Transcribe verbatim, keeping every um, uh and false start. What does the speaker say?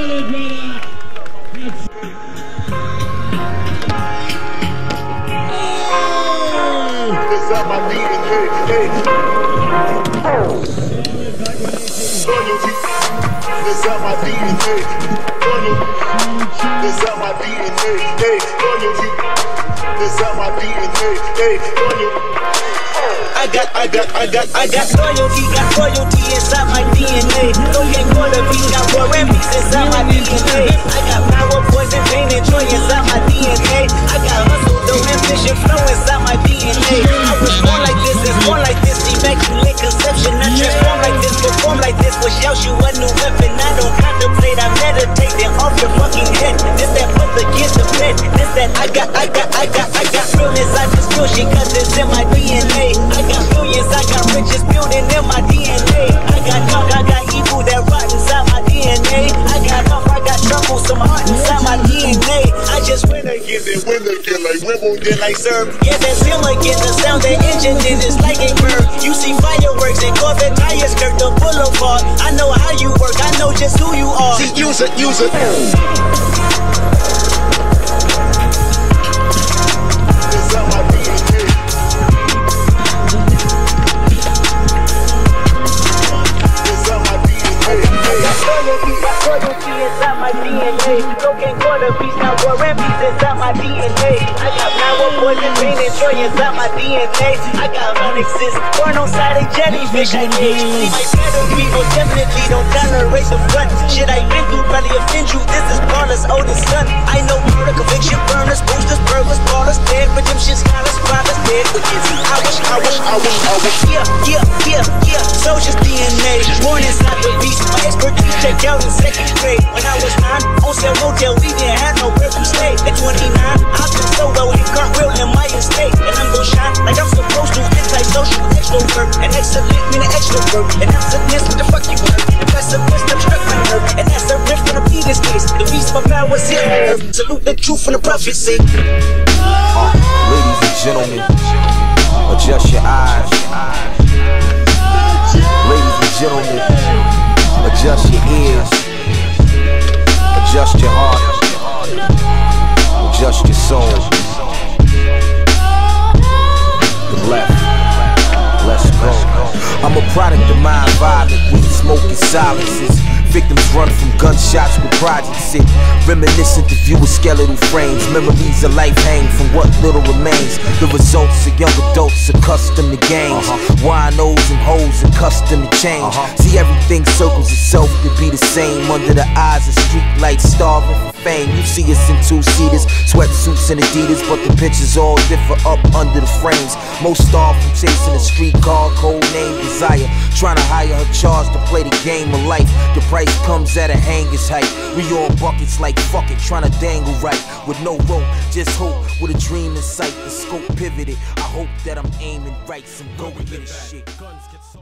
Solid, brother. That's This out my D N A, hey. Loyalty. This out my D N A. Loyalty. This out my D N A, hey. Loyalty. This out my D N A, hey. Loyalty. I got, I got, I got, I got loyalty, got royalty inside my D N A. No gang quarter beat, got war and peace inside my D N A. I got power, poison, pain, and joy inside my D N A. I got hustle, though, ambition, flow inside my D N A. I was born like this, it's born like this, immaculate conception. I transform like this, perform like this, push out you a new weapon. I don't contemplate, I meditate, then off your fucking head. This that put the kids to bed. This that I got, I got, I got, I got realness. I just feel shit cause it's in my D N A. I got millions, I got riches building in my D N A. I got dark, I got evil that rot inside my D N A. I got love, I got trouble, some heart inside my D N A. I just win again, then win again, like Wimbledon, like serve. Yeah, that's him again, the sound that engine did is like a bird. You see fireworks and Corvette tires skirt the boulevard. I know how you work, I know just who you are. See, use it, use it. Royalty inside my D N A. No gang quarter beats, now war and peace inside my D N A. I got power, poison, pain, and joy inside my D N A. I got onyxes, born on side of jellyfish. I age my pedigree, most definitely don't tolerate the front. Shit I been through probably offend you. This is Paula's oldest son. I know murder, conviction, burners, boosters, burglars, ballers, dead, redemption, scholars, fathers, dead witches. I wish, I wish, I wish, I wish. Yeah, yeah, yeah, yeah. Soldier's D N A, born inside the beast. My expertise checked out in second grade. When I was nine, on sale motel, we didn't have nowhere to stay. At twenty-nine, I took solo and cartwheel in my estate. And I'm gon' shine like I'm supposed to. Anti-social extrovert, an excellent mean an extrovert. And I'm submissive, what the fuck you want? And that's a wisdom struck my nerve. And that's a riff from the previous case. The beast for power's here on earth. Salute the truth from the prophecy. Uh, ladies and gentlemen, adjust your eyes. Ladies and gentlemen, adjust your ears. Adjust your heart. Adjust your soul. The left. Let's go. I'm a product of my environment with smoking silences. Victims run from gunshots with project sit. Reminiscent to view of skeletal frames. Memories of life hang from what little remains. The results of young adults accustomed to games. uh-huh. Winos and hoes accustomed to change. uh-huh. See, everything circles itself to be the same. Under the eyes of street lights starving for fame. You see us in two-seaters, sweatsuits and Adidas, but the pictures all differ up under the frames. Most starve from chasing a street car, code name Desire. Trying to hire her charge to play the game of life. The price comes at a hanger's height. We all buckets like fuck it, trying to dangle right. With no rope, just hope, with a dream in sight. The scope pivoted, I hope that I'm aiming right. Some go get it shit.